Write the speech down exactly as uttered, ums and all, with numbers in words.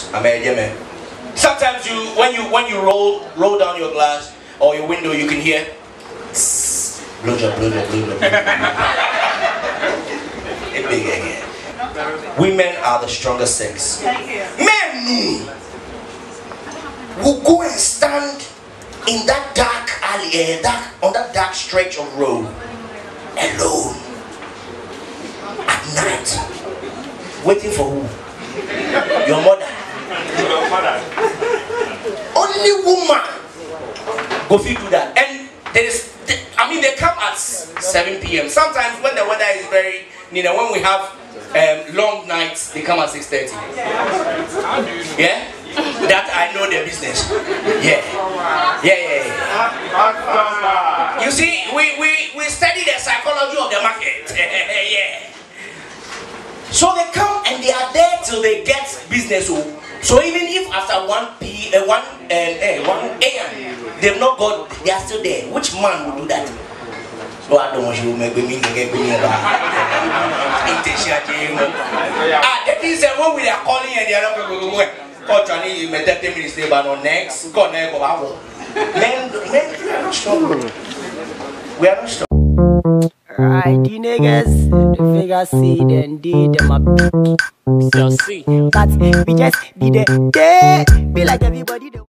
Sometimes you, when you when you roll roll down your glass or your window, you can hear blow job, blow job, blow job. It big again. Women are the strongest sex. Men will go and stand in that dark alley, uh, dark, on that dark stretch of road, alone, at night, waiting for who? Your mother. Only woman go fit do that. And there is, I mean, they come at seven P M Sometimes when the weather is very, you know, when we have um, long nights, they come at six thirty. Yeah? That I know their business. Yeah. Yeah, yeah, yeah. You see, we, we, we study the psychology of the market. Yeah. So they come and they are there till they get business. So even if after one p uh, one uh, one A M they've not got, they are still there. Which man would do that? So I don't want you to make me get me about. Ah, that is when we are calling and they are not going to go. Culturally, you may thirty minutes stay, but on next, go never go. Men, men, we are not strong. We are not strong. Right, the niggas, the figure see, then did them a big. So see, but we just be there, be like everybody.